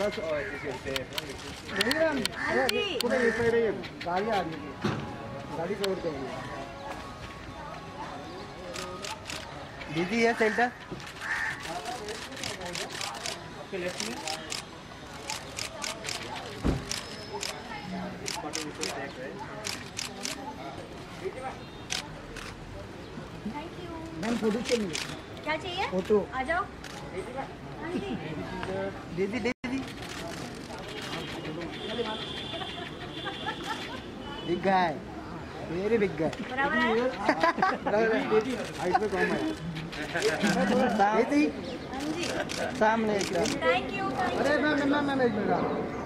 पूरे ये साइड है, गाड़ी आ रही है, गाड़ी कवर कर रही है। दीदी है सेंटर मैम फोटो चाहिए। क्या चाहिए? फोटो। आ जाओ। दीदी दीदी big guy, very big guy. बराबर है। दीदी हाइट पे कम है। दीदी हाँ जी। सामने एकदम। Thank you. अरे मैम एक मिनट।